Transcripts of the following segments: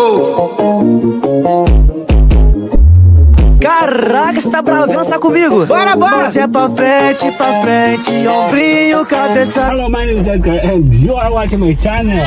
Caraca, você tá bravo? Vem lançar comigo. Bora, bora! Você é pra frente, ombrinho, cabeça. Hello, my name is Edgar and you are watching my channel.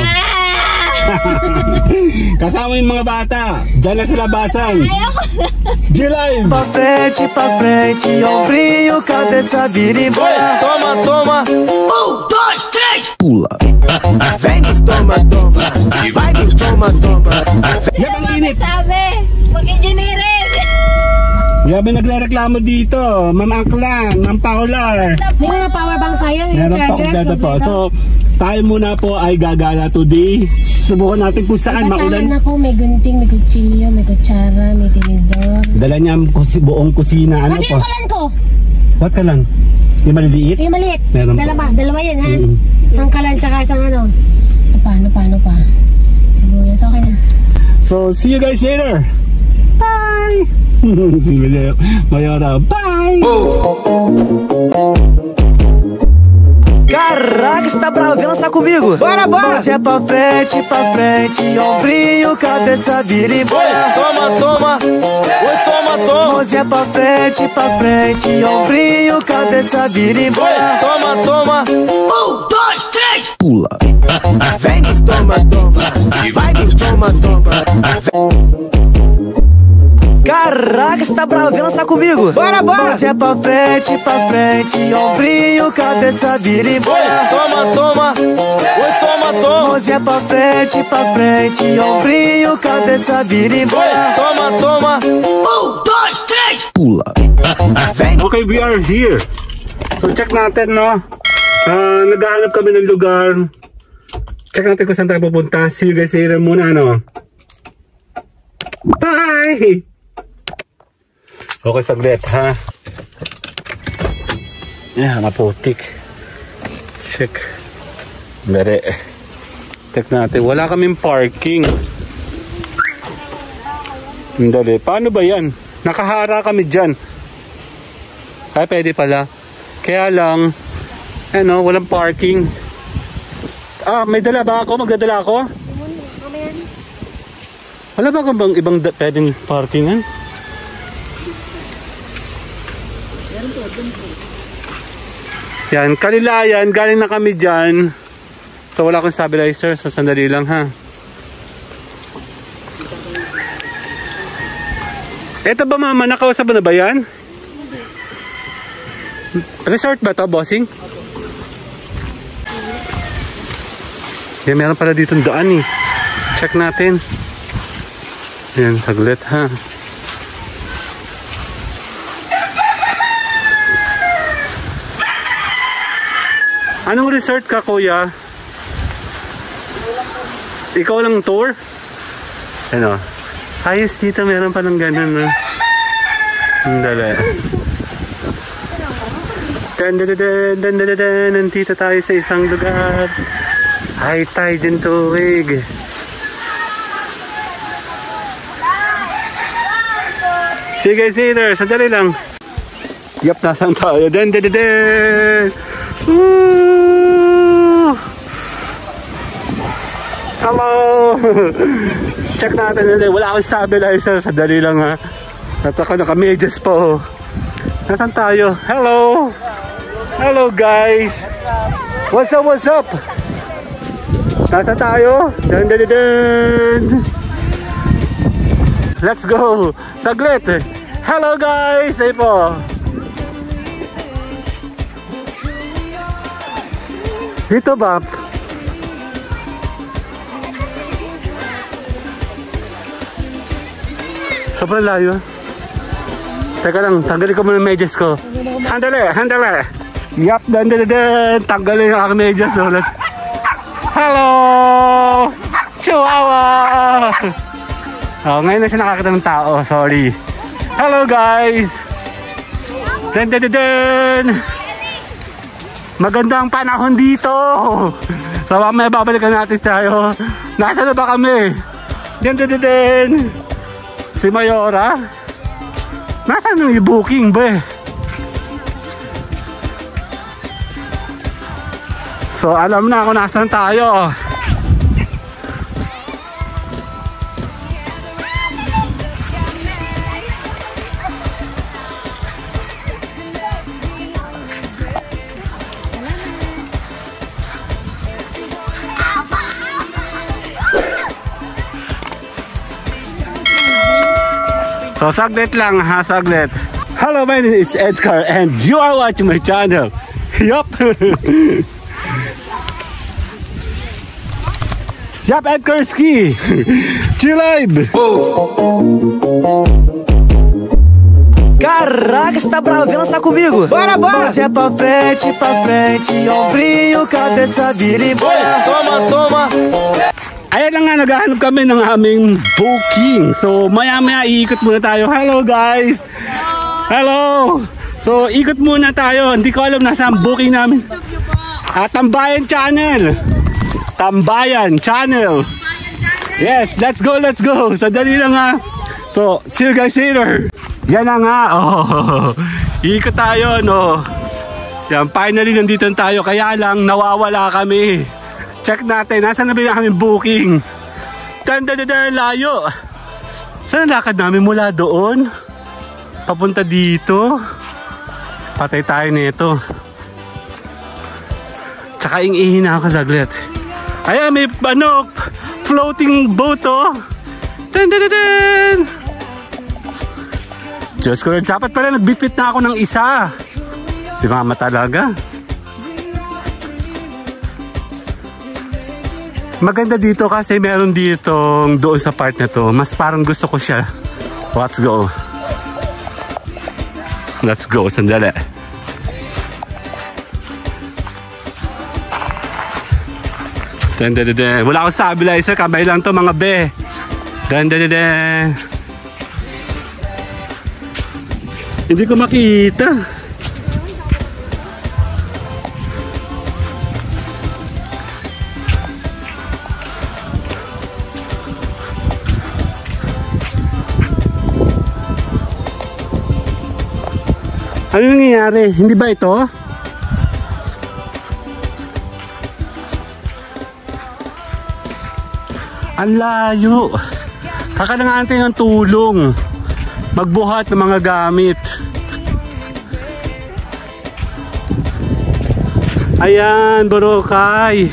Kasama yung mga bata. Diyan na sa labasan. G-Live. Pra frente, ombrinho, cabeça, vira embora. Toma, toma. 1, 2, 3. Pula. Vem, toma, toma. Vai, toma, toma. Yabang init. Sabi, mag-engineering. Yabi nagre-reklamo dito, Ma'am Aklan, Ma'am Paula. May mga power bank sa'yo, yung Meron pa chargers. data po. So, tayo muna po ay gagala today. Subukan natin kung saan maulan. Basahan ako, may gunting, may kutsilyo, may kutsara, may tinidor. Dala niya ang buong kusina. Ano Pati po? yung kalan ko. What ka lang? Yung maliliit? Yung maliit. Meron pa. Dalawa yan, ha? Isang kalan, tsaka isang ano. Paano pa? Sibuyas, okay na. So, see you guys later. Bye! See you later. Mayora, bye! Caraca, você tá bravo? Vem lançar comigo. Bora, bora! Você é pra frente, ombrinho, cabeça, vira embora. Toma, toma. Oi, toma, toma. Você é pra frente, ombrinho, cabeça, vira embora. Toma, toma. 1, 2, 3. Pula. Vem, toma, toma. Vai, toma, toma. Caraca, você tá bravo? Vem lançar comigo. Bora, bora! Você é pra frente, ombrinho, cabeça, vira embora. Toma, toma. Oi, toma, toma. Você é pra frente, ombrinho, cabeça, vira embora. Toma, toma. 1, 2, 3. Pula. Vem. Okay, we are here. So, check natin, no? Naghahanap kami ng lugar. Check natin kung saan tayo pupunta. See you guys later muna, no? Bye! Okay, saglit, ha? Yeah, maputik. Check. Dali. Check natin. Wala kaming parking. Dali. Paano ba yan? Nakahara kami dyan. Ay, pwede pala. Kaya lang, ano, walang parking. May dala ba ako? Magdadala ako? Wala ba kang bang ibang pwedeng parkingan? Yan, Kalilayan, galing na kami dyan. So wala akong stabilizer, so sandali lang, ha. Eto ba, mama, nakausap mo na ba yan? Resort ba to, bossing? Yan, meron pala dito daan, eh. Check natin. Yan, saglit, ha. Anong resort ka, kuya? Ikaw lang tour? Ano? Ayos dito, meron pa ng ganun, no? Dala. Nandito tayo sa isang lugar. High tide yung tuwig. Sige, Caesar, sandali lang. Yup, nasaan tayo? Hello! Check natin ulit. Wala akong stabilizer. Sandali lang, ha. At ako naka-medyas po. Nasaan tayo? Hello! Hello, guys! What's up, what's up? Nasaan tayo? Let's go! Saglit! Hello, guys! Ay po! Dito ba? Sobrang layo. Teka lang, tanggalin ko muna yung medyas ko. Handali! Yup, tanggalin yung aking medyas. Hello! Chihuahua! Oh, ngayon na siya nakakita ng tao. Sorry. Hello, guys! Magandang panahon dito. So mamaya babalikan natin tayo. Nasaan na ba kami? Si Mayora. Nasaan yung booking ba? So alam na kung nasaan tayo. So saglit lang ha, saglit. Hello, my name is Edgar and you are watching my channel. Yup. Yup, Edgar Ski. G-Live. Caraca, você tá bravo? Vem lançar comigo. Bora, bora! Mãozinha pra frente, ombrinho, cabeça vira e bora. Toma, toma. Ayan na nga, naghahanap kami ng aming booking. So maya-maya iikot muna tayo. Hello guys. Hello. So ikot muna tayo. Hindi ko alam nasaan booking namin. Tambayan Channel. Tambayan Channel. Yes, let's go, let's go. Sadali lang ha. So see you guys later. Yan na nga, oh. Ikot tayo, no. Yan, finally nandito tayo. Kaya lang, nawawala kami. Check natin, nasa na ba yung aming booking? Tanda-dada, layo. Saan lakad namin mula doon? Papunta dito. Patay tayo nito. Tsaka hihina ako saglit. Ayan, may floating boat, oh. Tanda-dada. Diyos ko, dapat pala nagbitbit na ako ng isa. Si mama talaga. Maganda dito kasi meron ditong doon sa part na to. Mas parang gusto ko siya. Let's go. Let's go, sandali. Wala akong stabilizer, kamay lang to mga be. Hindi ko makita. Ano nangyayari? Hindi ba ito? Ang layo. Kakailangan natin ng tulong. Magbuhat ng mga gamit. Ayan, Boracay.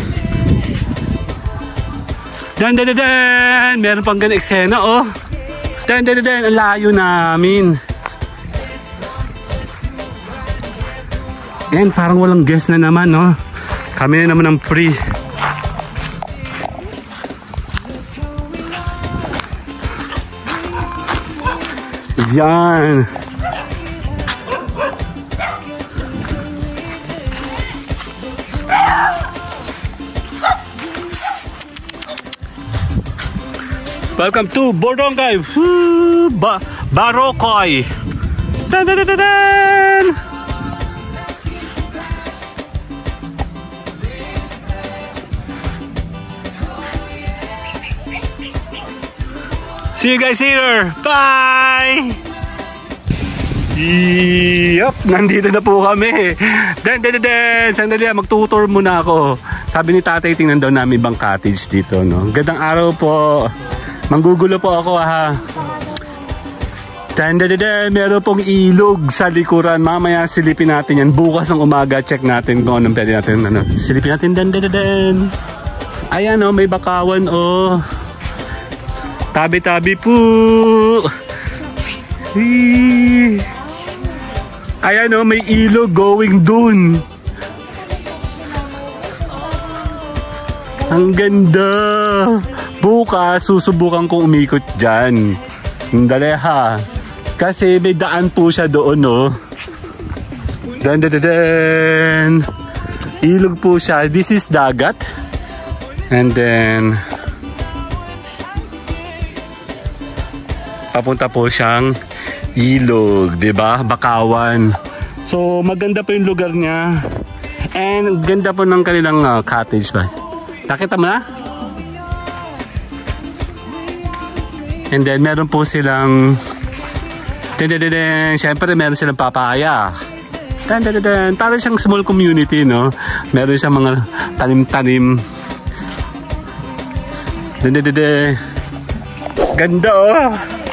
Dan. Meron pang ganang eksena, oh. Dan. Ang layo namin. Ayan, parang walang guest na naman, no. Kami na naman ang free. Yan. Welcome to Boracay. Boracay. See you guys later. Bye. Yup, nandito na po kami. Sandali, magtutour muna ako. Sabi ni tatay, tingnan daw namin ibang cottage dito, no? Gandang araw po. Manggugulo po ako, ha. Meron pong ilog sa likuran. Mamaya silipin natin yan. Bukas ng umaga, check natin kung anong pwede natin. Silipin natin. Ayan, oh, may bakawan, oh. Tabi-tabi po. Ayan, oh, may ilog going dun. Ang ganda. Bukas susubukan kong umikot dyan. Dali ha. Kasi may daan po siya doon, no. Ilog po siya. This is dagat. And then papunta po siyang ilog, 'di ba? Bakawan. So maganda po yung lugar niya. And ganda po ng kanilang cottage ba. Nakita mo na? And then meron po silang syempre meron silang papaya. Parang siyang small community, no? Meron siyang mga tanim-tanim. Ganda, oh.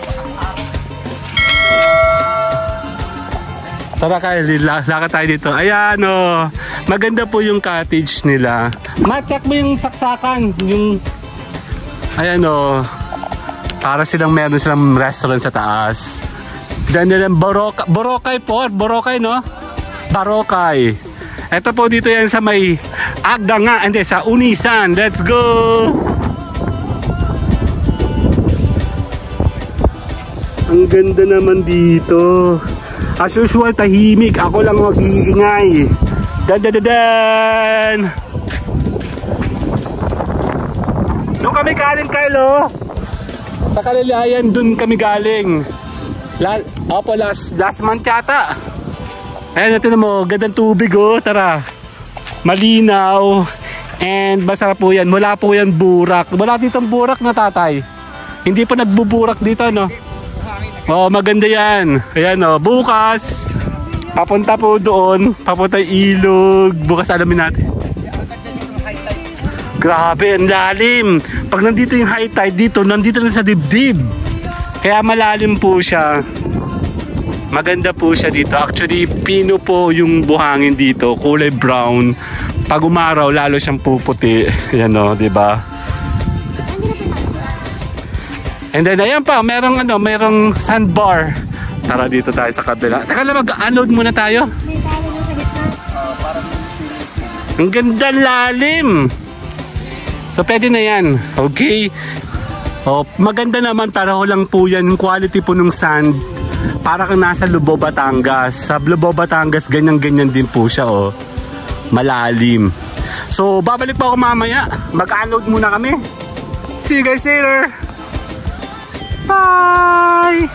Tara kayo, lakad tayo dito. Ayan, oh. Maganda po yung cottage nila. Ma-check mo yung saksakan. Yung... Ayan, oh. Para meron silang restaurant sa taas. Then Boracay po. Boracay, no? Boracay. Ito po dito yan sa may Agda nga. Hindi, sa Unisan. Let's go! Ang ganda naman dito. As usual, tahimik. Ako lang mag-iingay. Dan! Doon kami galing, Kylo. Sa Kalilayan, doon kami galing. Last month yata. Ayan, natin mo, gandang tubig, oh. Tara. Malinaw. And masarap po yan. Wala po yan burak. Wala ditong burak na, tatay. Hindi pa nagbuburak dito, no? Oh, maganda yan. Ayan, oh. Bukas, papunta po doon. Papunta ilog. Bukas alamin natin. Grabe, ang lalim. Pag nandito yung high tide dito, nandito na sa dibdib. Kaya malalim po siya. Maganda po siya dito. Actually, pino po yung buhangin dito. Kulay brown. Pag umaraw, lalo siyang puputi. Ayan, o, diba? And then, ayan pa, merong sandbar. Tara dito tayo sa kabila. Teka lang, mag-unload muna tayo. Ang ganda, lalim. So, pwede na yan. Okay. Oh, maganda naman, pareho lang po yan. Yung quality po ng sand. Para kang nasa Lubao, Batangas. Sa Lubao, Batangas, ganyan-ganyan din po siya, oh. Malalim. So, babalik po ako mamaya. Mag-unload muna kami. See you guys later. Bye!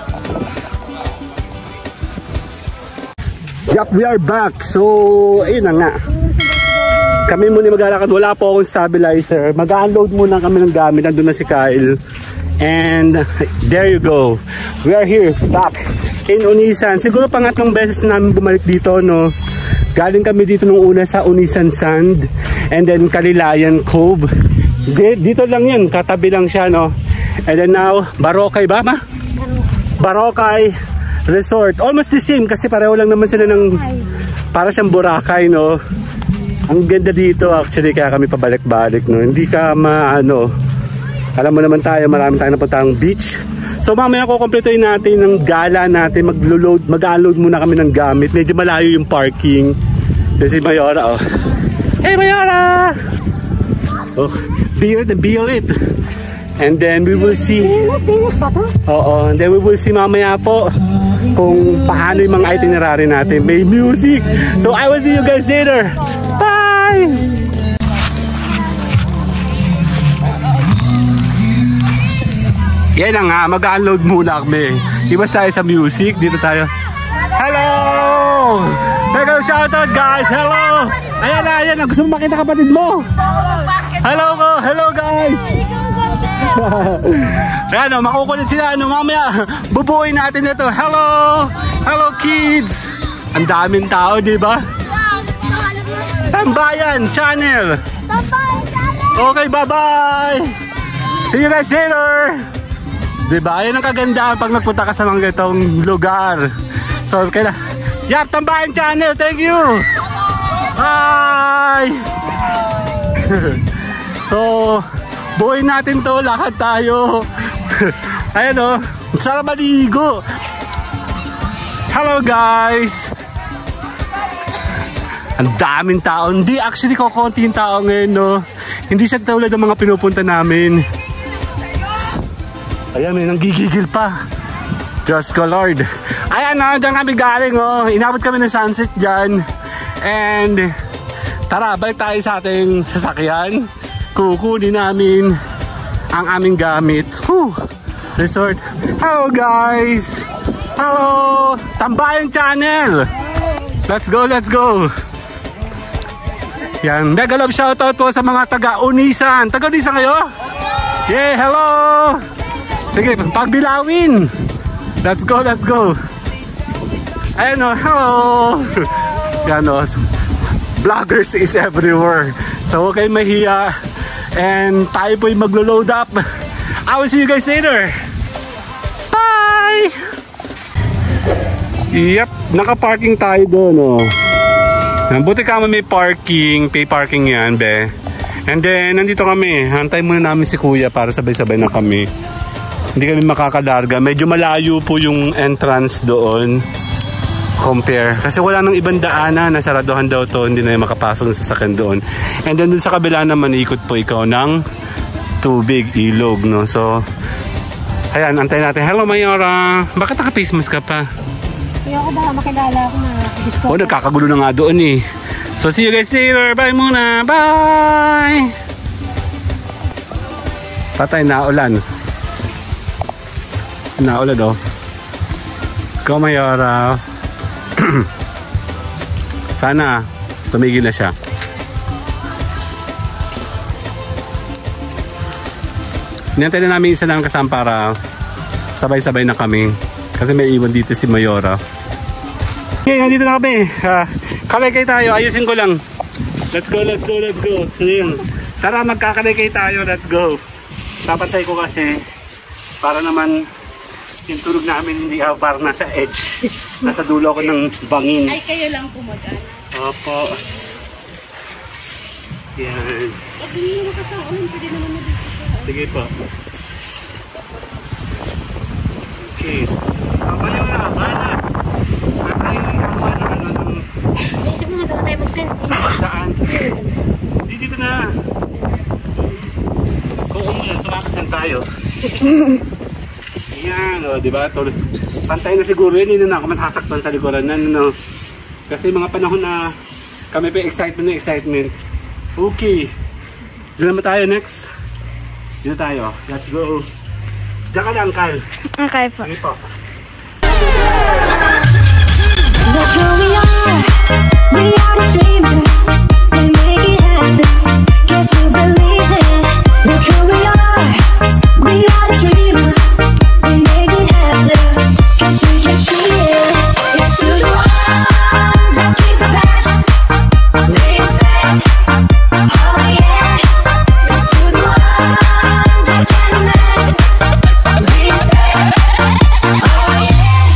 Yup, we are back. So, ayun na nga. Kami muna maglalakad. Wala po akong stabilizer. Mag-unload muna kami ng gamit. Nandun na si Kyle. And there you go. We are here, back in Unisan. Siguro pangatlong beses namin bumalik dito, no? Galing kami dito nung una sa Unisan Sand. And then Kalilayan Cove. Dito lang yan. Katabi lang siya, no? And then now, Boracay ba, ma? Boracay Resort. Almost the same kasi pareho lang naman sila ng para siyang Boracay, no? Ang ganda dito actually, kaya kami pabalik-balik, no? Hindi ka alam mo naman tayo, marami tayong napuntahang beach. So mamaya kukumpletuhin natin ng gala natin, mag-unload muna kami ng gamit. Medyo malayo yung parking. Kasi Mayora, oh. Hey Mayora! Oh, feel it. And then we will see. Oo, and then we will see mamaya po kung paano yung mga itinerary natin. May music. So I will see you guys later. Bye! Yan na nga, mag-unload muna kami. Iwas tayo sa music. Dito tayo. Hello! Mega shoutout guys! Hello! Ayan na. Gusto mo makita kapatid mo? Hello guys! Ayan o, makukulit sila. Mamaya, bubuuin natin ito. Hello kids! Ang daming tao, diba? Tambayan channel! Okay, bye-bye! See you guys later! Diba? Ayan ang kagandahan pag nagpunta ka sa mga itong lugar. So, kaya Tambayan channel! Thank you! Bye! So, buuin natin to, lakad tayo. Ayan o, sarap maligo. Hello guys. Ang daming tao. Hindi, actually kukunti yung tao ngayon, no. Hindi siya tulad ng mga pinupunta namin. Ayan, may nanggigigil pa. Diyos ko Lord. Ayan o, dyan kami galing, oh. Inabot kami ng sunset dyan. And tara, balik tayo sa ating sasakyan. Kukunin namin ang aming gamit. Resort. Hello guys! Hello! Tambayan channel! Let's go! Yan, mega love shoutout po sa mga taga Unisan. Taga Unisan kayo? Yeah, hello! Sige, pagbilawin! Let's go! Ayan o, hello! Yan o, vloggers is everywhere. So huwag kayong mahiya. And tayo po'y maglo-load up. I will see you guys later. Bye! Yep, naka-parking tayo doon, oh. Buti ka may parking, pay parking yan, be. And then, nandito kami. Hantay muna namin si kuya para sabay-sabay na kami. Hindi kami makakalarga. Medyo malayo po yung entrance doon. Compare. Kasi wala nang ibang daanan. Nasaraduhan daw to. Hindi na yung makapasok sa sasakyan doon. And then dun sa kabila naman, ikot po ikaw ng tubig, ilog, no? So, ayan, antayin natin. Hello, Mayora. Bakit naka-face mask ka pa? Kaya ako baka makilala ako na disco. Oh, nagkakagulo na nga doon eh. So, see you guys later. Bye muna. Bye! Patay, naulan. Naulan, oh. Go, Mayora. Sana tumigil na siya. Hinantay na namin isa lang kasama para sabay-sabay na kami. Kasi may iwan dito si Mayora. Okay, nandito na kami. Kalay-kay tayo. Ayusin ko lang. Let's go, let's go, let's go. Tara, magkakalay-kay tayo. Let's go. Papantay ko kasi para naman yung tulog namin hindi parang nasa edge. Nasa dulo ko ng bangin. Ay, kayo lang po mag-ano. Opo. Yan. Pag hindi mo kasi ang ulan, pwede naman mo dito siya. Sige po. Okay. Kapayo na, bala. Kakayo na isang bala. Naisip mo nga doon na tayo mag-tent. Saan? Dito na. Kung umulan, tumakasan tayo. Yan, o, diba? Pantay na siguro yun, hindi na ako masasaktan sa likuran na, no? Kasi mga panahon na kami pa excitement. Okay. Doon naman tayo next. Dito tayo. Let's go. Diyan ka lang, Kyle. Okay po. Sige po. Look who we are a dreamer, we make it happen, guess we believe it. Look who we are a dreamer, we make it happen, guess we can see it. It's to the one that keep the passion, respect, oh yeah. It's to the one that can imagine, respect, oh yeah.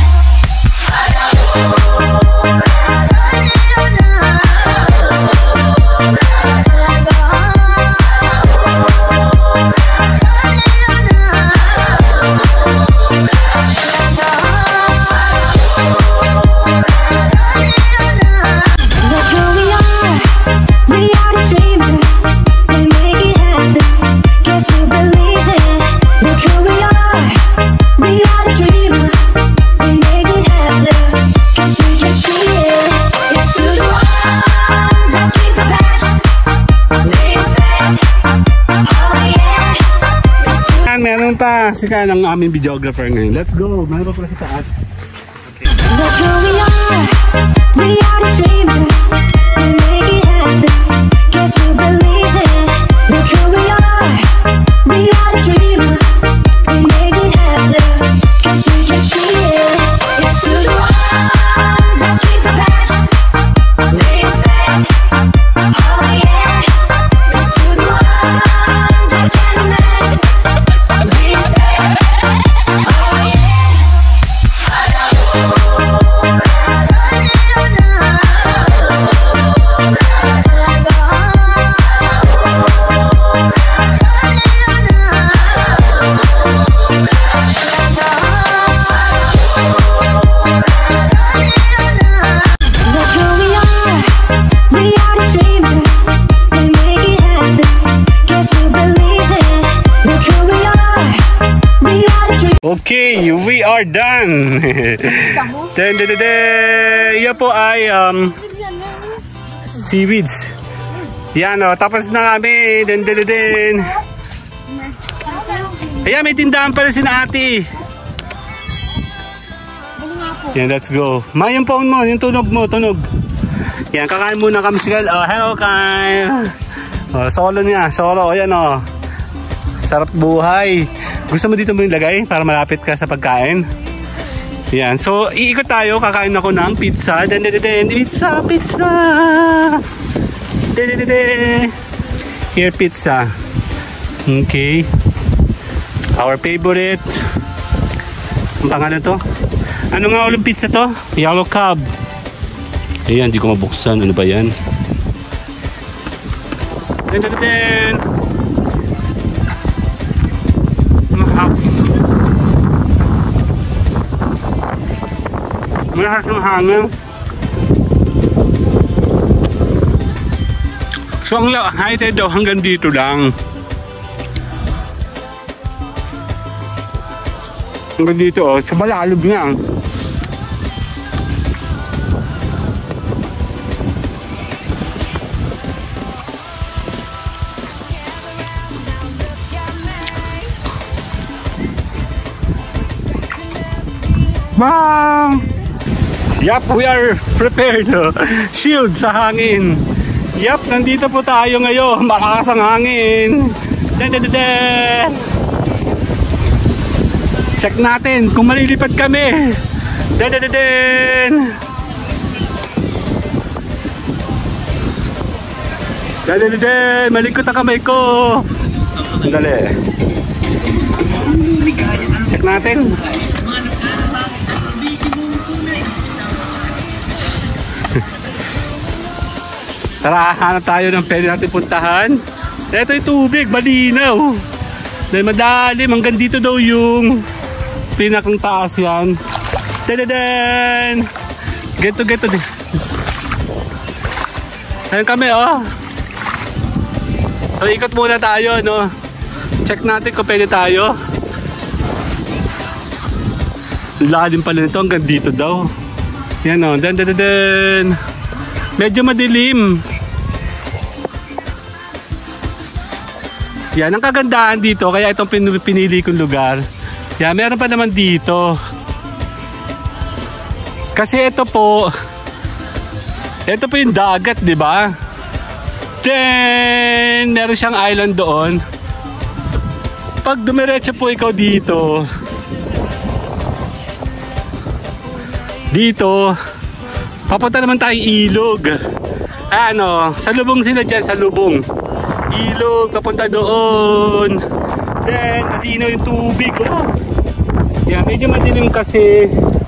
Meron pa si Kyle ang aming videographer ngayon. Let's go. Meron pa sa taas. Okay. Look who we are a dreamer, we make it happen, guess we believe it. Look who we are a dreamer, we make it happen, guess we can see it. It's to the one that keep the passion, respect, oh yeah. It's to the one that can imagine, respect, oh yeah. Okay, we are done. Yan po ay seaweeds. Yan o, tapos na kami. Ayan, may tindahan pala si na ate. Yan, let's go. Ma, yung phone mo, yung tunog mo, tunog. Yan, kakain muna kami si Kyle. Oh, hello Kyle. Oh, solo niya, solo. Ayan o. Sarap buhay. Gusto mo dito mo yung lagay para malapit ka sa pagkain? Yan. So, iikot tayo. Kakain ako ng pizza. Pizza! Here, pizza. Okay. Our favorite. Ang pangalan to? Ano nga ulit pizza to? Yellow Cab. Ayan, di ko mabuksan. Ano ba yan? Lahat ng hangin. So ang high tide daw hanggang dito lang. Hanggang dito oh, sa malalim nga. Bang! Yup, we are prepared. Shield sa hangin. Yup, nandito po tayo ngayon. Malakas ang hangin. Da-da-da-da! Check natin kung malilipad kami. Da-da-da-da! Da-da-da-da! Malikot ang kamay ko. Dali. Check natin. Tara, hanap tayo ng pwede natin puntahan. Ito yung tubig, malinaw. Dahil madalim, hanggang dito daw yung pinakang taas yan. Tadadan! Geto din. Ayan kami, oh. So, ikot muna tayo, no? Check natin kung pwede tayo. Lalim pala nito, hanggang dito daw. Yan, oh. Dan. Medyo madilim. Yan, ang kagandahan dito, kaya itong pinili kong lugar. Yan, meron pa naman dito. Kasi ito po yung dagat, di ba? Then, meron siyang island doon. Pag dumiretso po ikaw dito, papunta naman tayong ilog. Ano, sa lubong sila dyan, sa lubong. Ilog, papunta doon. Then, malinaw yung tubig. Oh. Yan, medyo madilim kasi.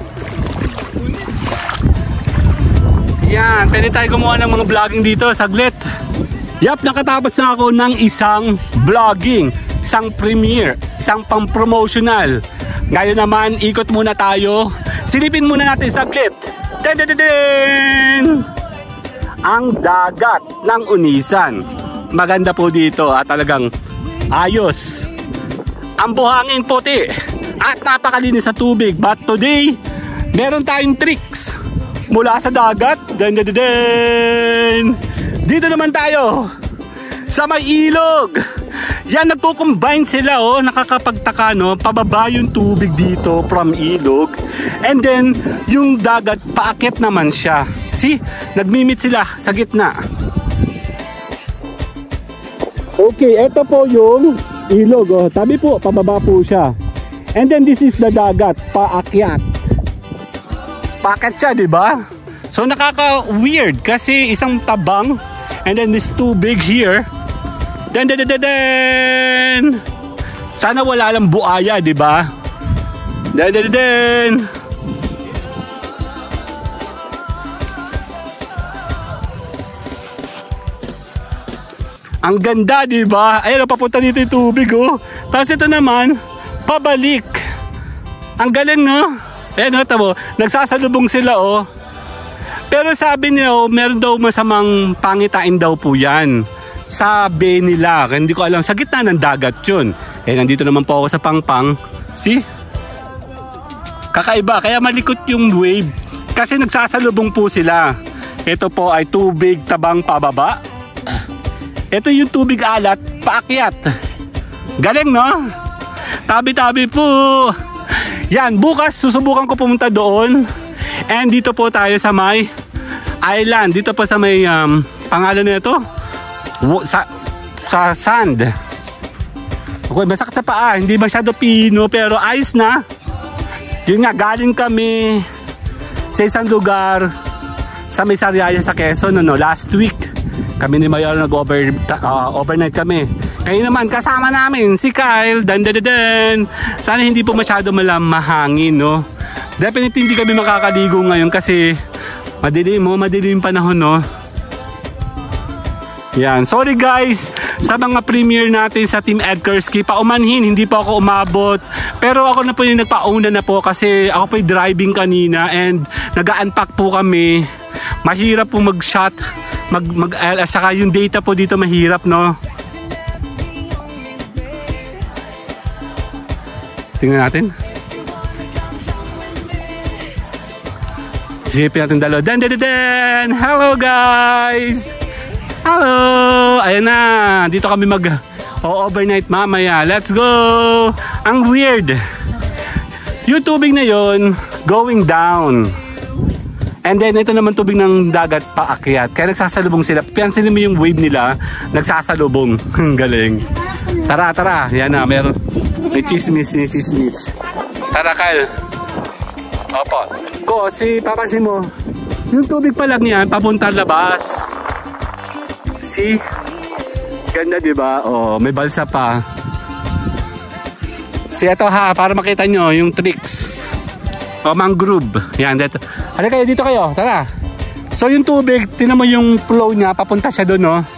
Yan, pwede tayo gumawa ng mga vlogging dito, saglit. Yap, nakatapos na ako ng isang vlogging, isang premiere, isang pang-promotional. Ngayon naman, ikot muna tayo. Silipin muna natin saglit. Dun! Ang dagat ng Unisan. Maganda po dito at talagang ayos. Ang buhangin puti at napakalinis sa tubig. But today, meron tayong tricks mula sa dagat. Dun! Dito naman tayo sa may ilog. Yan, nagko-combine sila, oh. Nakakapagtaka, no? Pababa yung tubig dito from ilog. And then, yung dagat, paakyat naman siya. See? Nagmimit sila sa gitna. Okay, ito po yung ilog, oh. Tabi po, pababa po siya. And then, this is the dagat, paakyat. Paakyat siya, di ba? So, nakaka-weird kasi isang tabang. And then, this tubig here. Den. Sana wala lang buaya, di ba? Den. Ang ganda, di ba? Ayun, papunta dito yung tubig, oh. Tapos ito naman, pabalik. Ang galing, no? Ayun, oh, tamo. Nagsasalubong sila, oh. Pero sabi niya, oh, meron daw masamang pangitain daw po yan. Sabi nila, hindi ko alam, sa gitna ng dagat yun. Eh, nandito naman po ako sa Pangpang. See? Kakaiba, kaya malikot yung wave. Kasi nagsasalubong po sila. Ito po ay tubig tabang pababa. Ito yung tubig alat, paakyat. Galing, no? Tabi-tabi po. Yan, bukas susubukan ko pumunta doon. And dito po tayo sa may island. Dito po sa may pangalan na ito. Sa sand. Okay, masakit sa paa. Hindi masyado pino pero ayos na. Yun nga, galing kami sa isang lugar sa may Sariaya sa Quezon, no, last week. Kami ni Mayor overnight kami. Ngayon naman kasama namin si Kyle. Dan. Sana hindi po masyado mahangin, no. Definitely hindi kami makakaligo ngayon kasi madilim panahon, no. Yan. Sorry guys sa mga premiere natin sa Team Edgarski. Paumanhin, hindi po ako umabot. Pero ako na po yung nagpauna na po kasi ako po yung driving kanina and nag-unpack po kami. Mahirap po mag-shot. Saka yung data po dito mahirap, no? Tingnan natin. Sipin natin dalawa. Dan! Hello guys! Hello! Ayan na. Dito kami mag-overnight mamaya. Let's go! Ang weird. Yung tubig na yon going down. And then ito naman tubig ng dagat paakyat. Kaya nagsasalubong sila. Piyansin mo yung wave nila. Nagsasalubong. Galing. Tara. Yan na. Meron. May chismis. Tara, Kyle. Opo. Papansin mo. Yung tubig pa lang yan. Papunta labas. See? Ganda, diba? Oh, may balsa pa. See, ito ha, para makita nyo yung tricks. O, mangrove. Yan, dito. Halika kayo, dito kayo. Tara. So, yung tubig, tinan mo yung flow niya, papunta siya doon, no?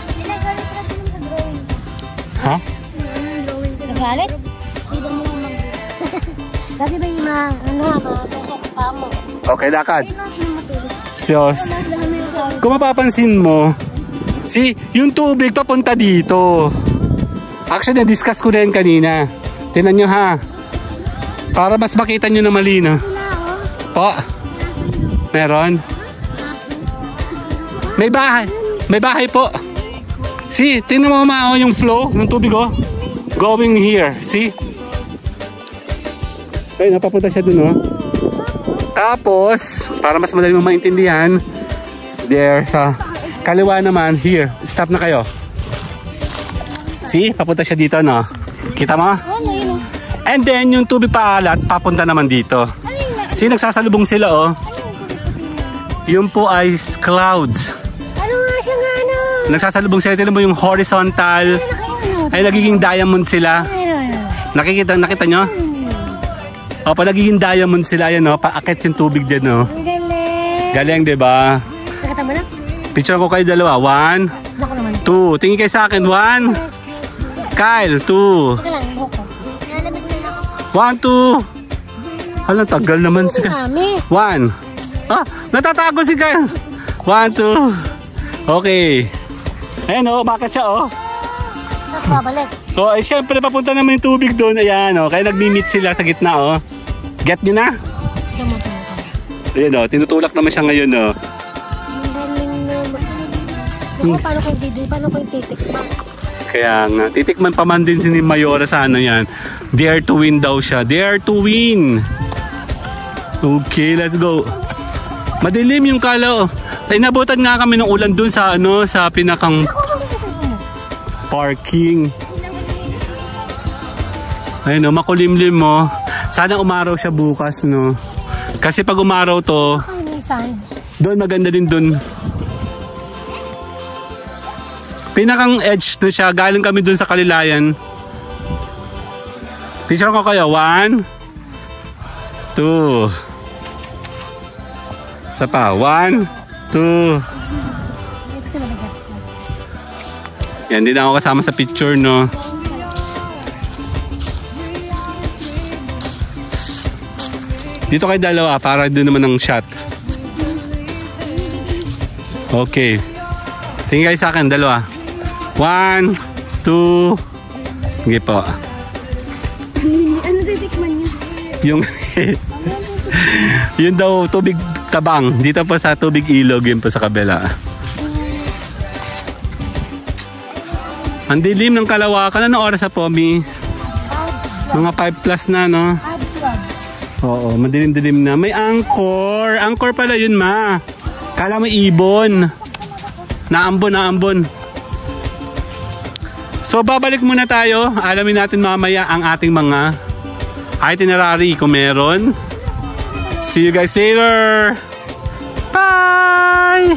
Ha? Nagalit? Dito mo naman. Kasi ba yung pa mo? Okay, lakad. So, kung mapapansin mo, yung tubig papunta dito. Actually, na-discuss ko na yun kanina. Tingnan nyo ha. Para mas makita nyo na malino. Po. Meron. May bahay po. See, tingnan mo yung flow ng tubig, oh. Going here. See? Ay, napapunta siya dun, oh. Tapos, para mas madali mo maintindihan, there sa kaliwa naman, here. Stop na kayo. See? Papunta siya dito, no? Kita mo? And then, yung tubig paalat, papunta naman dito. See? Nagsasalubong sila, oh. Yung po ay clouds. Ano nga siya nga, ano? Nagsasalubong sila. Tignan mo yung horizontal. Ay, nagiging diamond sila. Nakita nyo? O, pa nagiging diamond sila, yan, no? Paakit yung tubig dyan, no? Ang galing. Galing, diba? Nakita mo na? Picture ko kayo dalawa. 1, 2. Tingin kayo sa akin. 1. Kyle, 2. Teka lang, buko. Nalamig na ako. 1, 2. Alam, tagal naman siya. 1. Ah, natatago si Kyle. 1, 2. Okay. Ayan, oh, bakit siya, oh? Tapos babalik. Oh, ay syempre papunta naman yung tubig doon. Ayan, oh. Kaya nagmi-meet sila sa gitna, oh. Get nyo na? Ayan, oh. Tinutulak naman siya ngayon, oh. Paano kayo titikman? Kaya nga, titikman pa man din si Mayora sa ano yan. Dare to win daw siya. Dare to win. Okay, let's go. Madilim yung kala. Ay, nabutan nga kami ng ulan dun sa ano, sa pinakang parking. Ayun, no, makulimlim mo. Sana umaraw siya bukas, no. Kasi pag umaraw to, doon maganda din doon. Pinakang edge na siya. Galing kami dun sa Kalilayan. Picture ko kayo. 1, 2. Isa pa. 1, 2. Yan, hindi na ako kasama sa picture, no. Dito kayo dalawa para doon naman ang shot. Okay. Tingin kayo sa akin, dalawa. 1, 2. Sige po. Ano titikman niya? Yung yun daw tubig tabang. Dito po sa tubig ilog, yun po sa kabila. Ang dilim ng Kalawakan. Anong oras sa Pomi? Mga 5 plus na, no? Oo, madilim-dilim na. May angkor. Angkor pala yun, ma. Kala mo ibon. Naambon. So, babalik muna tayo. Alamin natin mamaya ang ating mga itinerary kung meron. See you guys later. Bye!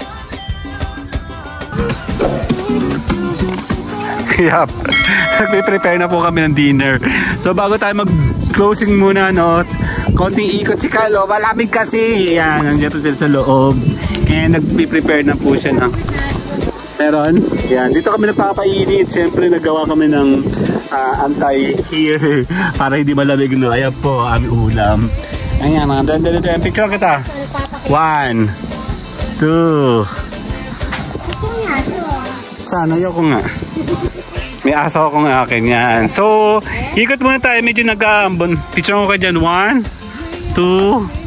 Yep. Nagpe-prepare na po kami ng dinner. So, bago tayo mag-closing muna, no? Konting ikot si Kalo. Malamig kasi. Yan, nandiyan po sila sa loob. And nagpe-prepare na po siya ng Meron? Yan. Dito kami nagpapainit. Siyempre, nagawa kami ng anti-here para hindi malamig. No? Ayan po, aming ulam. Ayan, mga picture kita. 1, 2. Sana, ayoko nga. May aso akong akin yan. So, ikot muna tayo. Medyo nag-aambon. Picture ko ka dyan. 1, 2.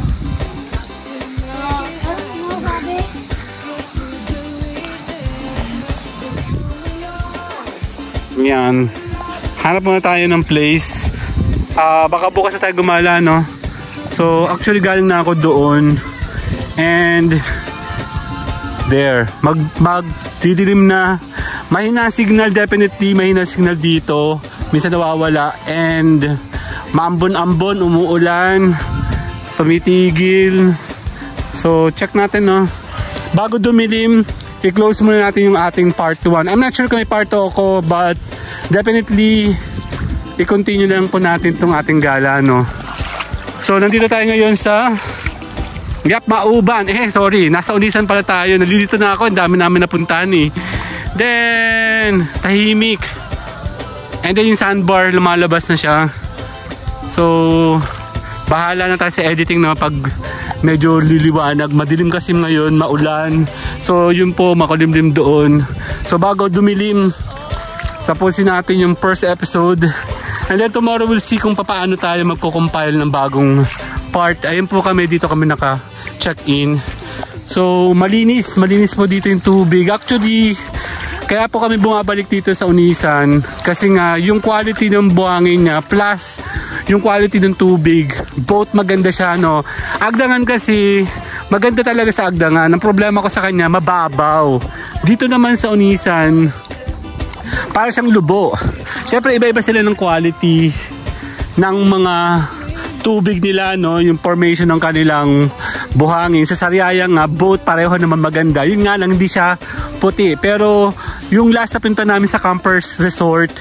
Yan. Hanap muna tayo ng place. Baka bukas na tayo gumala, no? So, actually galing na ako doon. And there. Magdidilim na. Mahina signal, definitely. Mahina signal dito. Minsan nawawala. And maambon-ambon, umuulan. Tumitigil. So, check natin, no? Bago dumilim, i-close muna natin yung ating part 1. I'm not sure kung may part 2 ako, but definitely i-continue lang po natin itong ating gala, no? So, nandito tayo ngayon sa Mauban. Sorry, nasa Unisan pala tayo. Nalilito na ako, ang dami namin napuntahan eh. Then, tahimik. And then yung sandbar, lumalabas na siya. So, bahala na tayo sa editing, no? Pag medyo liliwanag, madilim kasi ngayon, maulan. So yun po, makulimlim doon. So bago dumilim, tapusin natin yung first episode. And then tomorrow we'll see kung paano tayo magko-compile ng bagong part. Ayun po kami, dito kami naka-check-in. So malinis po dito yung tubig. Actually, kaya po kami bumabalik dito sa Unisan kasi nga yung quality ng buhangin niya plus yung quality ng tubig, both maganda siya, no? Agdangan kasi maganda talaga sa Agdangan. Ang problema ko sa kanya, mababaw. Dito naman sa Unisan, para siyang lubo. Siyempre iba-iba sila ng quality ng mga tubig nila, no? Yung formation ng kanilang buhangin. Sa Sariaya nga, both pareho naman maganda. Yun nga lang, hindi siya puti. Pero yung last na punta namin sa Campers Resort,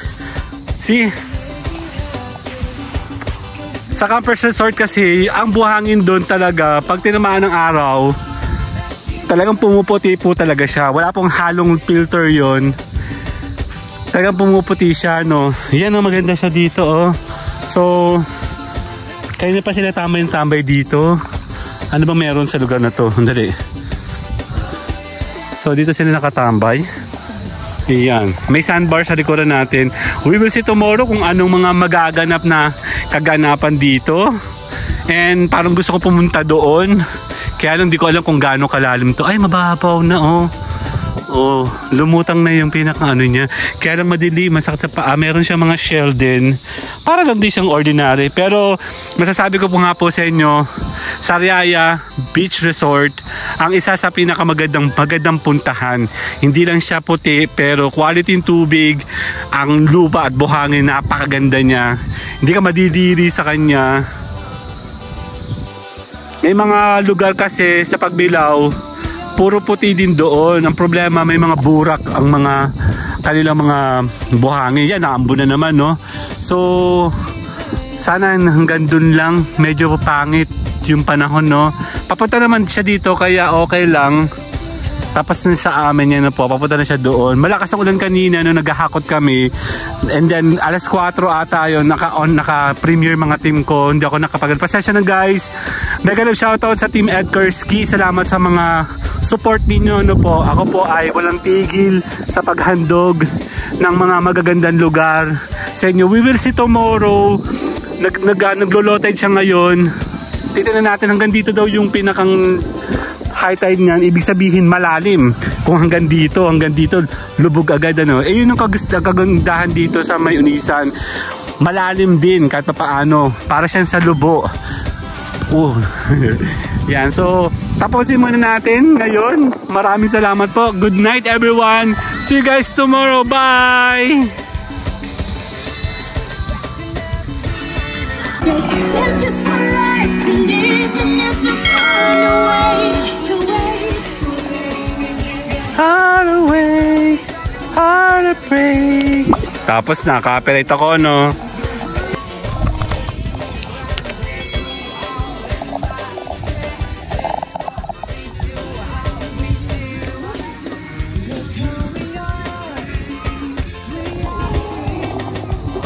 sa Campers Resort kasi, ang buhangin doon talaga, pag tinamaan ng araw, talagang pumuputi po talaga siya. Wala pong halong filter yon. Talagang pumuputi siya, no? Yan, maganda siya dito, oh. So, kaya na pa sila tambay dito. Ano ba meron sa lugar na to? Andali. So, dito sila nakatambay. Ayan. May sandbar sa likuran natin. We will see tomorrow kung anong mga magaganap na kaganapan dito. And parang gusto ko pumunta doon. Kaya lang di ko alam kung gaano kalalim to. Ay, mababaw na, oh. Oh, lumutang na yung pinaka-ano niya. Kaya lang madilim, masakit sa paa. Meron siyang mga shell din. Para lang di siyang ordinary. Pero masasabi ko po nga po sa inyo, Sariaya Beach Resort, ang isa sa pinakamagandang puntahan. Hindi lang siya puti, pero quality ng tubig, ang lupa at buhangin, napakaganda niya. Hindi ka madidiri sa kanya. May mga lugar kasi sa Pagbilao, puro puti din doon. Ang problema, may mga burak ang mga kanilang mga buhangin. Yan, naambo na naman, no? So, sana hanggang dun lang. Medyo pangit yung panahon, no? Papunta naman siya dito, kaya okay lang. Tapos sa amin yan na po, papunta na siya doon. Malakas ang ulan kanina, no? Naghahakot kami. And then, alas 4 ata yun, naka-premiere mga team ko. Hindi ako nakapagal. Pasensya na, guys. Mega love shoutout sa Team Ed Kursky. Salamat sa mga support ninyo, no po. Ako po ay walang tigil sa paghandog ng mga magagandang lugar sa inyo. We will see tomorrow. Naglo-low tide siya ngayon. Titignan natin hanggang dito daw yung pinakang high tide niyan. Ibig sabihin malalim. Kung hanggang dito, lubog agad, ano. Yun ang kagandahan dito sa may Unisan. Malalim din kahit paano. Para siyang sa lubo. Yan, so tapusin muna natin ngayon. Maraming salamat po. Good night, everyone. See you guys tomorrow. Bye. It's just one life to live, and there's no find a way to waste. Hard away, hard to break. Tapos na, copyright ako, no?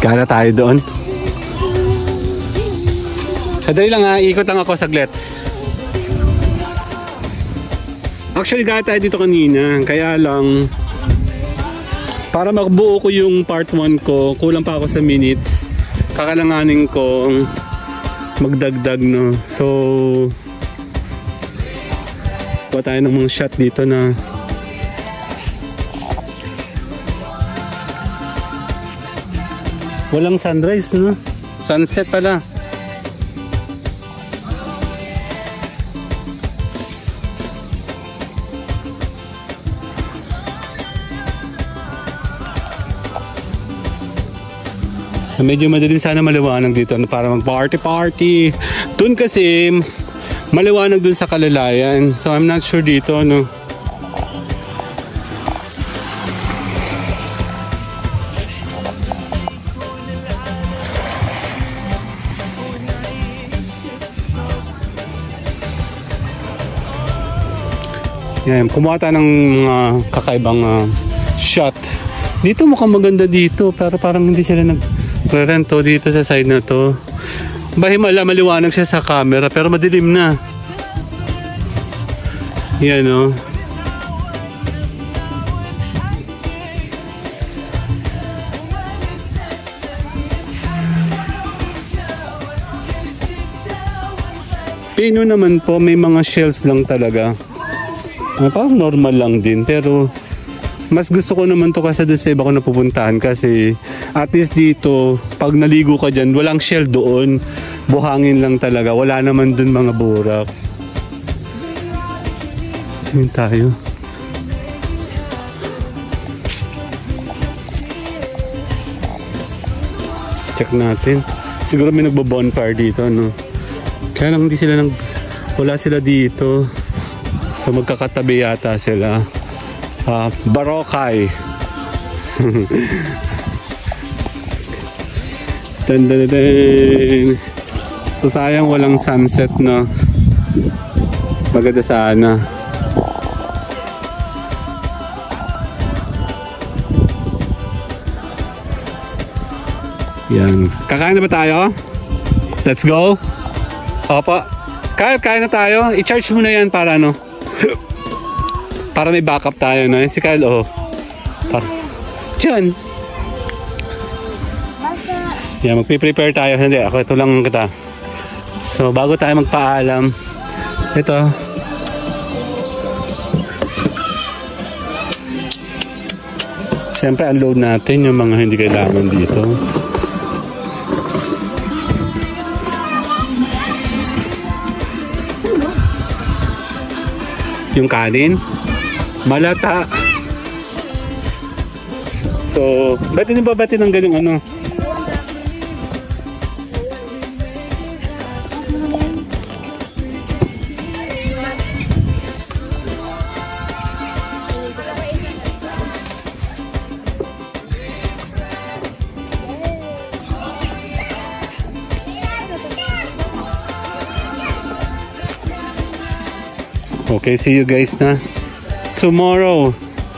Gala tayo doon. Sadali lang ha, ikot lang ako saglit. Actually, gala tayo dito kanina. Kaya lang, para magbuo ko yung part 1 ko, kulang pa ako sa minutes. Kakalanganin kong magdagdag, no. So, kuha tayo ng mga shot dito na walang sunrise, no? Sunset pala. Medyo madilim, sana maliwanag dito para mag-party-party. Doon kasi maliwanag dun sa kalalayan. So I'm not sure dito, no. Yan, kumuha tayo ng kakaibang shot. Dito mukhang maganda dito, pero parang hindi sila nag-rento dito sa side na to. Bahimala, maliwanag siya sa camera, pero madilim na. Yan, no. Pino naman po, may mga shells lang talaga. Parang normal lang din, pero mas gusto ko naman to kasi doon sa iba ko napupuntahan kasi at least dito pag naligo ka dyan walang shell doon, buhangin lang talaga, wala naman doon mga burak. Tingin tayo. Check natin, siguro may nagbo-bonfire dito, no? Kaya lang hindi sila wala sila dito, so magkakatabi yata sila. Barokay. Dun, dun, dun. So sayang walang sunset, no. Maganda sana. Yan. Kakain na ba tayo? Let's go. Opo. Kyle, kain na tayo. I-charge muna yan para ano. Para may backup tayo, no? Si Kyle, oh. Diyan. Yan, magpiprepare tayo. Hindi, ako ito lang kita. So, bago tayo magpaalam, ito. Siyempre, unload natin yung mga hindi kailangan dito. Yung kanin. Malata. So, ba't hindi ba ng ganyung ano? Okay, see you guys na tomorrow.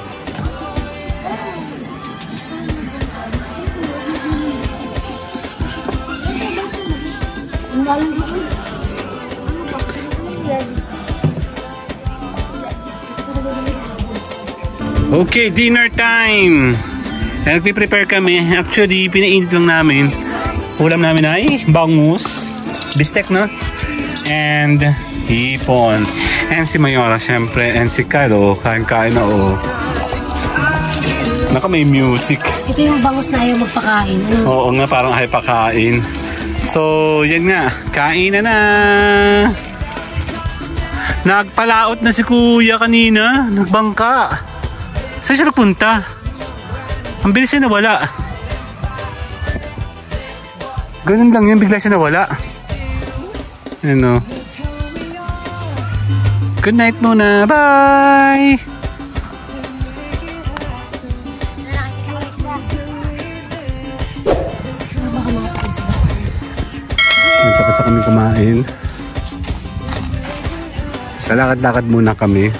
Okay, dinner time. Nagpi-prepare kami. Actually, pinainit lang namin. Ulam namin ay bangus, bistek, no? And hipon. And si Mayora, syempre. And si Kyle, kain-kain na, oh. Naka, may music. Ito yung bangus na ayaw magpakain. Ano? Oo nga, parang ayaw pakain. So, yan nga. Kain na. Nagpalaot na si Kuya kanina. Nagbangka. Saan siya nagpunta? Ang bilis siya nawala. Ganun lang yun, bigla siya nawala. Ano? Good night muna. Bye! Tapos na kami kumain. Lalakad-lakad muna kami.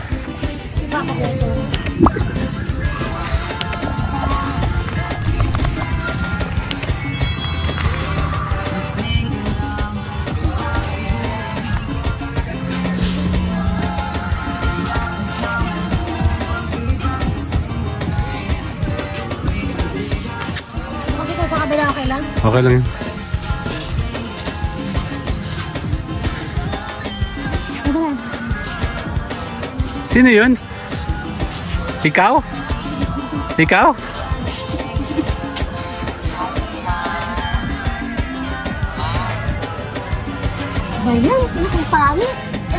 Okay lang yun. Sino yun? Ikaw? Ikaw? Ayan, ang pangit.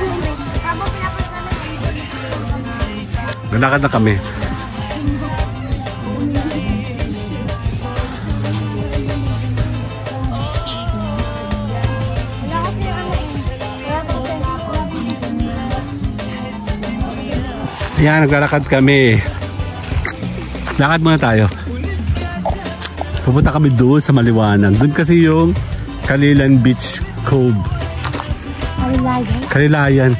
Lalakad na kami. Ayan, naglalakad kami. Lakad muna tayo. Pupunta kami doon sa maliwanag. Doon kasi yung Kalilan Beach Cove. Kalilayan? Kalilayan.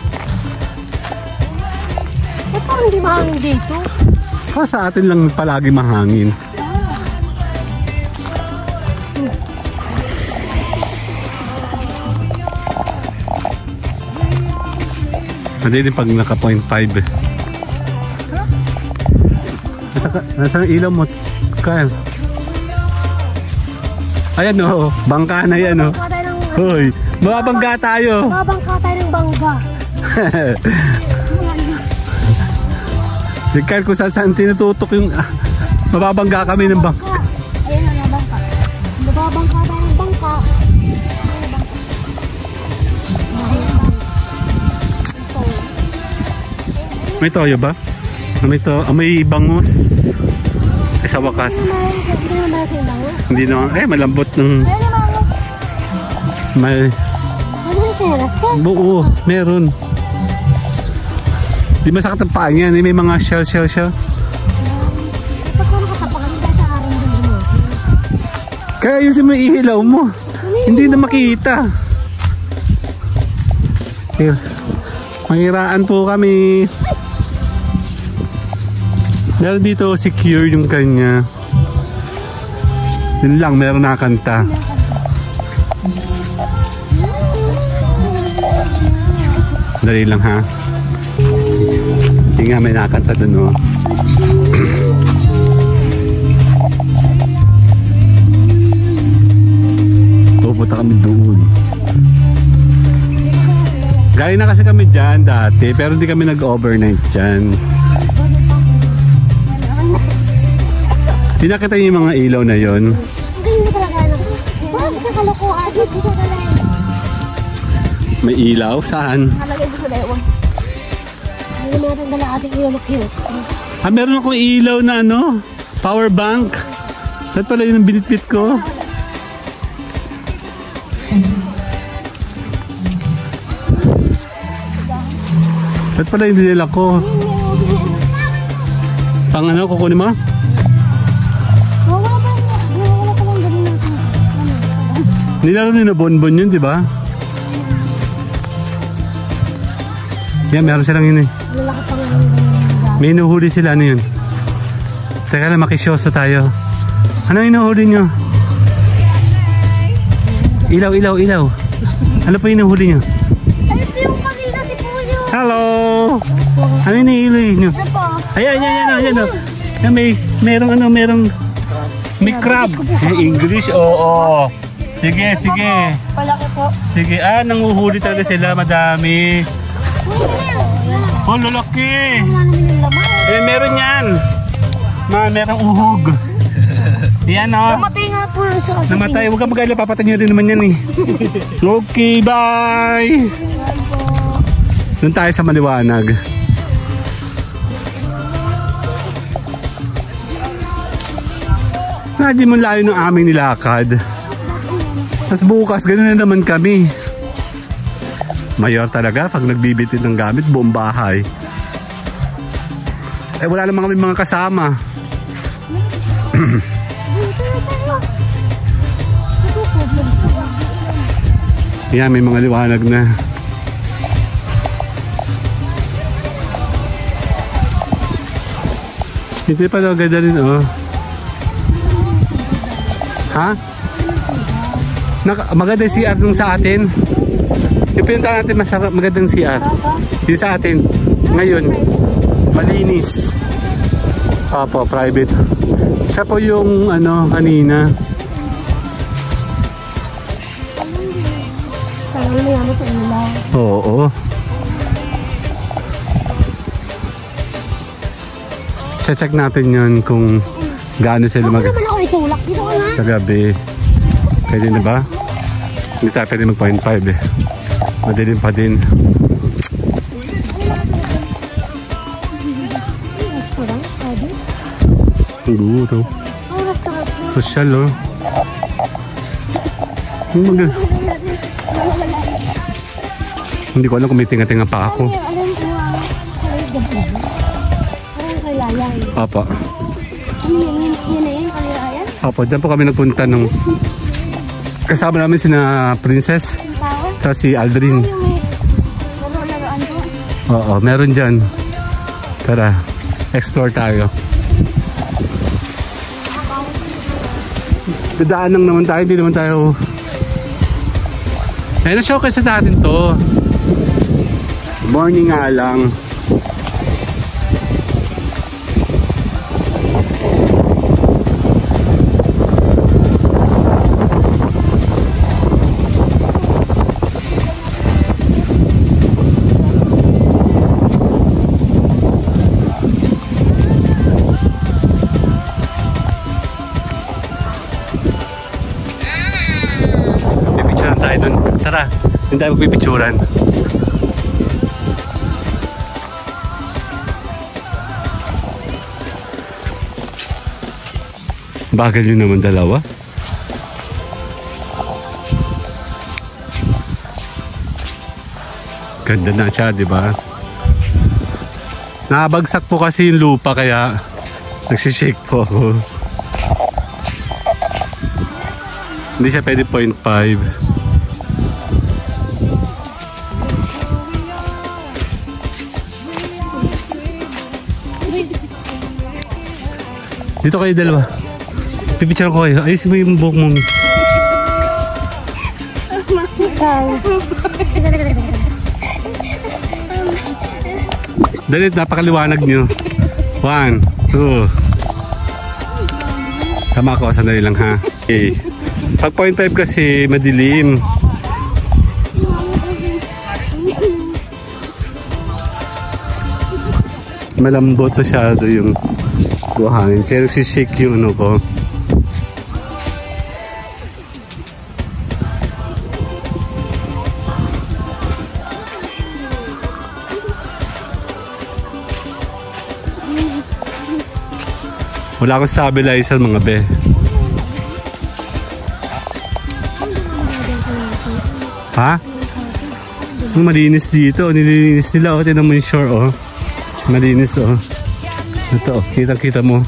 Ba't parang hindi mahangin dito? Oh, sa atin lang palagi mahangin. Hindi din pag naka 0.5 eh. Nasa ilaw mo, Kyle? Ayan o, bangka na yan o. Hoy, mababangga tayo. Mababangka tayo ng bangga. Kyle, kung saan tinututok yung mababangga kami ng bangka. Ayan na, mababangka. Mababangka tayo ng bangka. May toyo ba? May bangus. Sa wakas. Hindi na. Malambot ng... May... Ano yung cheras ka? Buo. Meron. Di masakit ang paa niyan. May mga shell siya. Ba't ka nakatapakan dahil sa araw ng mo? Kaya ayusin mo yung ihilaw mo. Hindi na makita. Mahiraan po kami. Meron dito secure yung kanya. Yun lang, meron nakakanta. Dali lang ha. Hindi nga may nakakanta dun oh. Pupunta kami doon. Gaya na kasi kami dyan dati, pero hindi kami nag-overnight dyan. Hindi nakita niyo yung mga ilaw na yon. Hindi talaga ano. Bakit sa kalokohan? Hindi ko talaga. May ilaw? Saan? Nalagay ko sa lewa. Hindi mo natin dala ating ilaw na cute. Meron akong ilaw na ano, power bank. Saan pala yun ang binitbit ko? Saan pala yung dinila ko? Pang ano, kukunin mo? Nilaro nyo na bonbon yun, di ba? Yan, meron silang yun eh. May inuhuli sila, ano yun? Teka lang, makisyoso tayo. Ano inuhuli nyo? Ilaw. Ano pa inuhuli nyo? Ito yung kanina si Puyo. Hello! Ano inuhuli nyo? Ayan. Merong may crab. English, oo. Sige. Palaki po. Sige, nanguhuli talaga sila, madami. Oh, lalaki. Meron yan. Merong uhog. Yan o. Namatay nga po. Namatay, huwag ka mag-alala, papatay nyo rin naman yan eh. Okay, bye. Doon tayo sa maliwanag. Hindi mo layo ng aming nilakad. Tapos bukas, ganoon na naman kami. Mayor talaga, pag nagbibitin ng gamit, buong bahay. Wala naman kami mga kasama. Yan, may mga liwanag na. Hindi pa daw ganda rin, oh. Ha? Maganda yung CR nung sa atin. Yung pinunta natin masarap, magandang CR. Yung sa atin, ngayon, malinis. Opo, private. Siya po yung ano, kanina. sa ilaw. Oo. Check natin yun kung gaano sila Ako naman ako itulak dito ka nga. sa gabi. Pwede na ba? Hindi tayo pwede mag 0.5 eh. Madilim pa din. Siguro. Social oh. Hindi ko alam kung may tinga-tinga pa ako. Apa. Apa, dyan po kami nagpunta nung kasama namin sina Princess tsaka si Aldrin. Oo, meron dyan. Tara, explore tayo. Dadaan lang naman tayo, hindi naman tayo. Ayun na showcase natin to. Morning nga lang. Tara, hindi tayo magpipicturan. Bagal yun naman dalawa. Ganda na siya, di ba? Nabagsak po kasi yung lupa kaya nagsishake po ako. Hindi siya pwede 0.5. Dito kayo dalawa. Pipicture ko kayo. Ayusin mo yung buhok mo. Dali, napakaliwanag nyo. 1, 2. Tama ako, sandali lang ha. Okay. Pag 0.5 kasi madilim. Malambot masyado yung buhangin. Kaya nagsishake yung ano ko. Wala akong stabilizer mga be. Ha? Malinis dito. Nililinis nila. O, tinan mo yung shore o. Malinis o. Ito o. Kita-kita mo.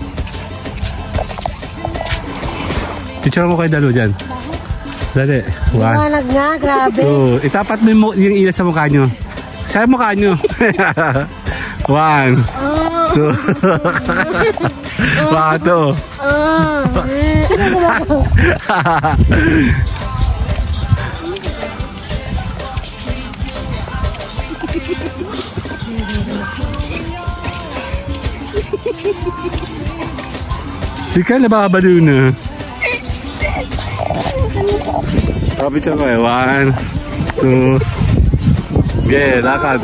Picture mo kayo dalo dyan. Dali. Liwanag nga. Grabe. So, itapat mo yung ilaw sa mukha nyo. Sa mukha nyo. 1, 2. Wato. Sika na babalo na. Kapit siya ko eh. 1, 2. Okay, lakad.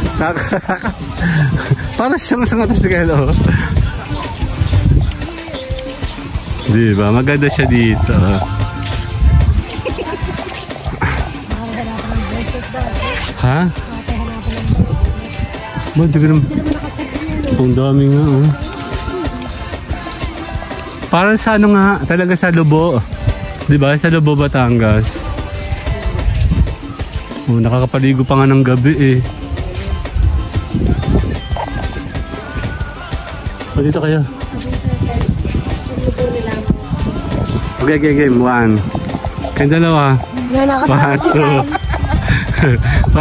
Para siyang sangatas na kayo. Diba? Maganda siya dito. Ha? Ba, di ko naman. Ang dami nga oh. Parang sa ano nga, talaga sa Lubo. Diba? Sa Lubo, Batangas. Oh, nakakapaligo pa nga ng gabi eh. O, dito kayo. Okay, game. 1. Kayong dalawa. 1, 2.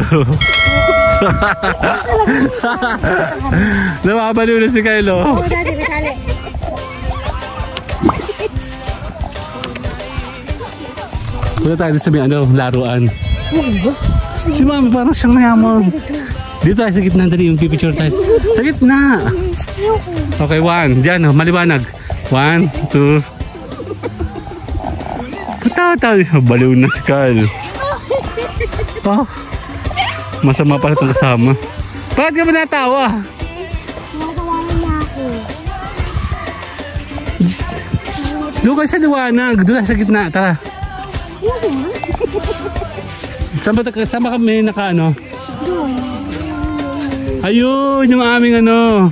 1, 2. Namabaliw na si Kylo. Oo, dati, kasali. Wala tayo sa may laruan. Si Mami parang siyang nayamon. Dito tayo sa gitna, dali yung pipicture tayo. Sa gitna. Okay, 1. Diyan, maliwanag. 1, 2. Tayo. Baliw na si Carl. Oh, masama pala itong kasama. Bakit ka ba natawa? Natawanan niya ako. Doon kayo sa liwanag. Doon sa gitna. Tara. Saan ba kami naka ano? Ayun, yung aming ano.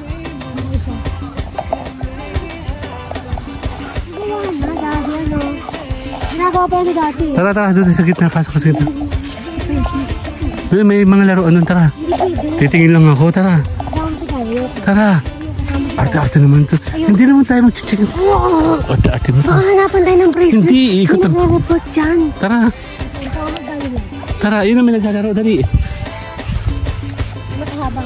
Ginagawa pa yan dati. Tara, tara. Doon sa gitna. Pasok ka sa gitna. Doon, may mga laruan doon. Tara. Titingin lang ako. Tara. Tara. Arte-arte naman to. Hindi naman tayo mag-chichikin. Arte-arte mo to. Makahanapan tayo ng bracelet. Hindi, ikot ang... Report dyan. Tara. Tara, yun naman naglalaro. Dali. Mas habang.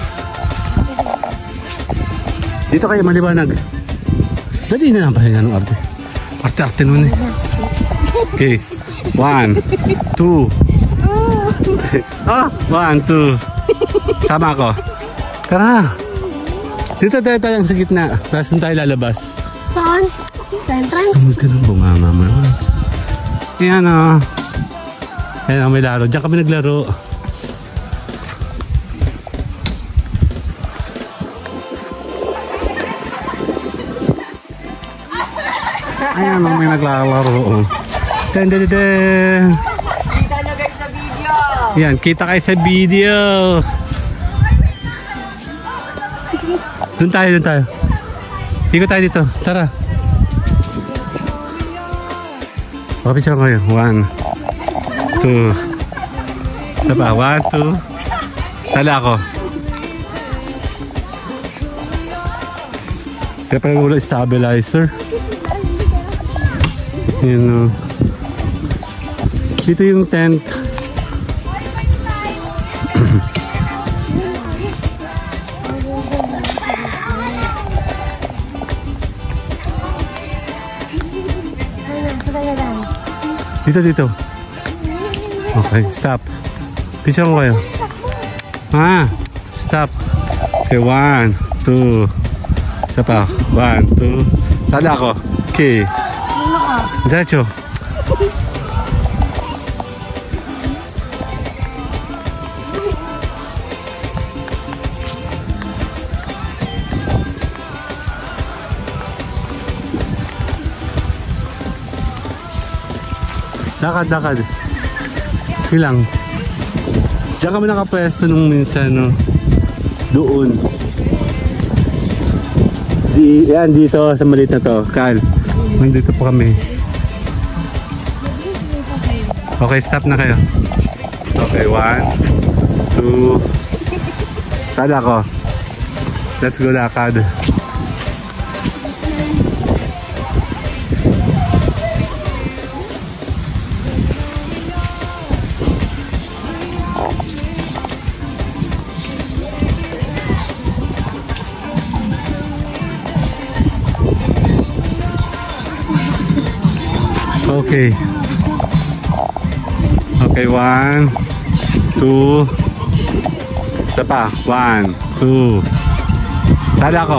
Dito kayo maliwanag. Dali na lang pahinga ng arte. Arte-arte naman eh. Okay. 1, 2. Oh, 1, 2. Sama ako. Tara. Dito tayo sa gitna. Tapos tayo lalabas. Saan? Sa entrance? Sumod ka ng bunganga mo. Ayan o. Ayan o, may laro. Diyan kami naglaro. Ayan o, may naglalaro. Den. Kita nyo guys sa video. Yan, kita kayo sa video. Doon tayo. Ikot tayo dito. Tara. Pakapicture ko kayo. 1, 2. Isa pa. 1, 2. Sala ako. Kaya pala wala stabilizer. Yun o. Dito yung tent. Dito. Okay, stop. Picture ko kayo. Stop. Okay, 1, 2. Isa pa. 1, 2. Sala ako. Okay. Diretso. Lakad. Sige lang. Diyan kami nakapwesto nung minsan, no? Doon. Yan, dito sa maliit na to. Kal, nandito po kami. Okay, stop na kayo. Okay, 1, 2. Sada ko. Let's go lakad. Okay, 1, 2. Isa pa. 1, 2. Sada ako.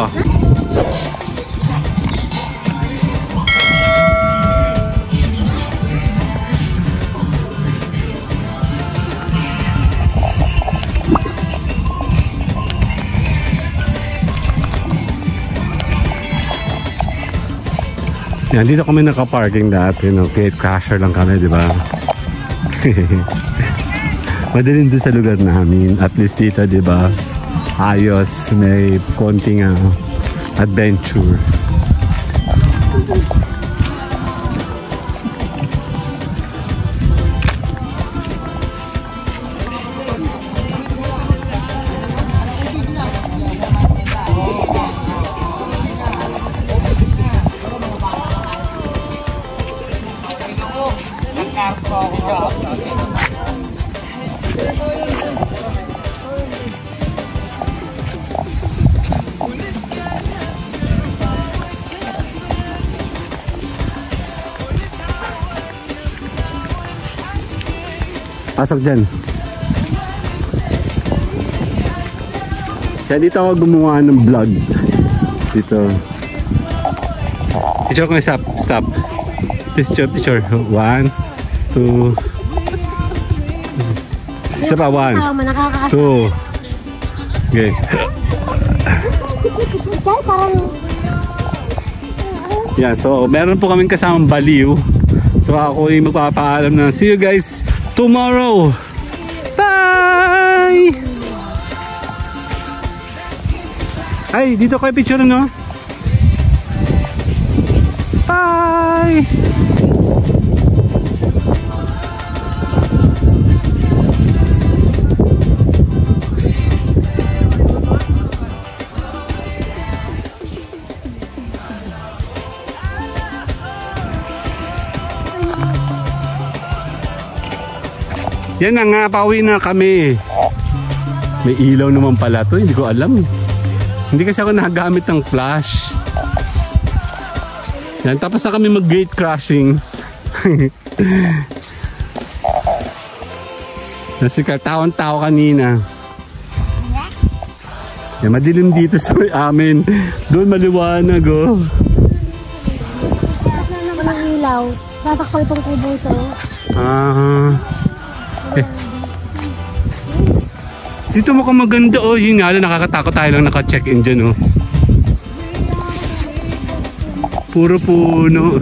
Yan, dito kami naka-parking dati, no? Gate crasher lang kami, di ba? Madaling doon sa lugar namin. At least dito, di ba? Ayos, may konting adventure. Pasok dyan. Kaya dito ako gumawa ng vlog. Dito. Picture ko, stop. Picture. 1, 2. Isa pa, 1, Tama, nakakasama. 2. Okay. Kaya parang... Yeah, so meron po kaming kasamang baliw. So ako ay magpapaalam na. See you guys tomorrow. Bye! Ay, dito kayo picture, no? Bye! Yan na nga, pauwi na kami. May ilaw naman pala to, hindi ko alam. Hindi kasi ako nakagamit ng flash. Yan, tapos na kami mag-gate crashing. Kasi katawan-tao kanina. Yan, madilim dito sa amin. Doon maliwanag, oh. Wala naman ang ilaw. Tatakpo itong kubo ito. Dito mukhang maganda, oh. Yun nga lang, nakakatakot tayo lang naka-check-in dyan, oh. Puro puno.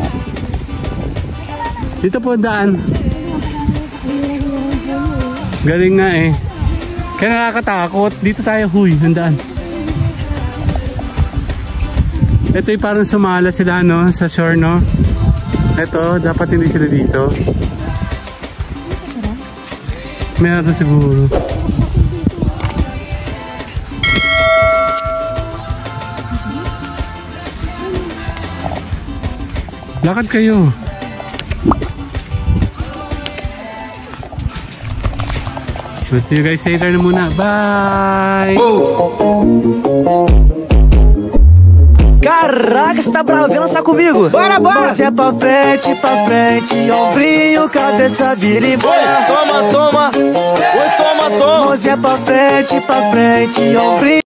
Dito po daan. Galing nga eh. Kaya nakakatakot. Dito tayo, huy, nandaan. Ito yung parang sumala sila, no? Sa shore, no? Ito, dapat hindi sila dito. Meron siguro. Lakad kayo. We'll see you guys later na muna. Bye! Caraca, você tá bravo? Vem lançar comigo. Bora, bora! Mãozinha pra frente, ombrinho, cabeça vira e bora. Toma, toma. Oi, toma, toma. Mãozinha pra frente, ombrinho.